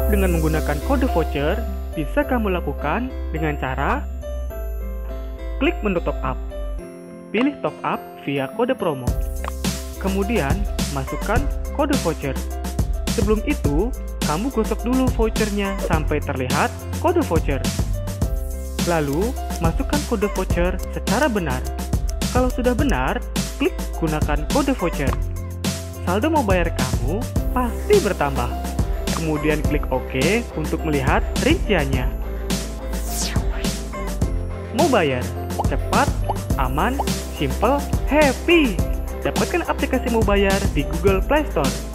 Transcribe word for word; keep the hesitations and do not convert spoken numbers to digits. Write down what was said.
up dengan menggunakan kode voucher bisa kamu lakukan dengan cara klik menu top up. Pilih top up via kode promo. Kemudian, masukkan kode voucher. Sebelum itu, kamu gosok dulu vouchernya sampai terlihat kode voucher. Lalu, masukkan kode voucher secara benar. Kalau sudah benar, klik gunakan kode voucher. Saldo mau bayar kamu pasti bertambah. Kemudian klik OK untuk melihat rinciannya. Mau bayar? Cepat, aman, simple, happy! Dapatkan aplikasi mau bayar di Google Play Store.